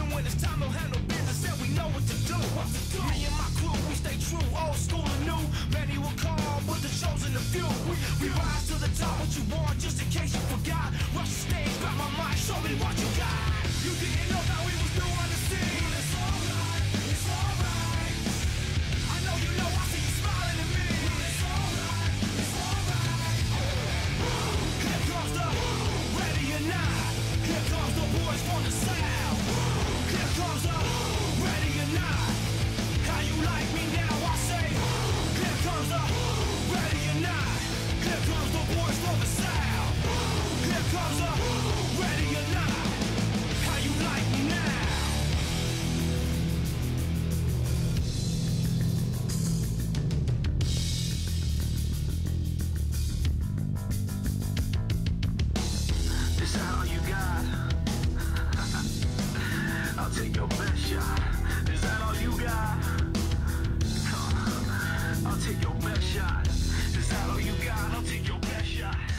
And when it's time, don't handle business, and we know what to do. Me and my crew, we stay true, old school and new. Many will call, but the chosen a few. We rise to the top, what you want, just in case you forgot. Rush the stage, grab my mic, show me what you got. You didn't know that we was new on the scene. It's alright, it's alright. I know you know, I see you smiling at me. It's alright, it's alright. Here comes the ready or not. Here comes the boys from the south. Here comes the ready or not. How you like me now? I say. Here comes the ready or not. Here comes the boys from the south. Here comes the ready or not. How you like me now? Is that all you got? I'll take your best shot. Is that all you got? I'll take your best shot. Is that all you got? I'll take your best shot.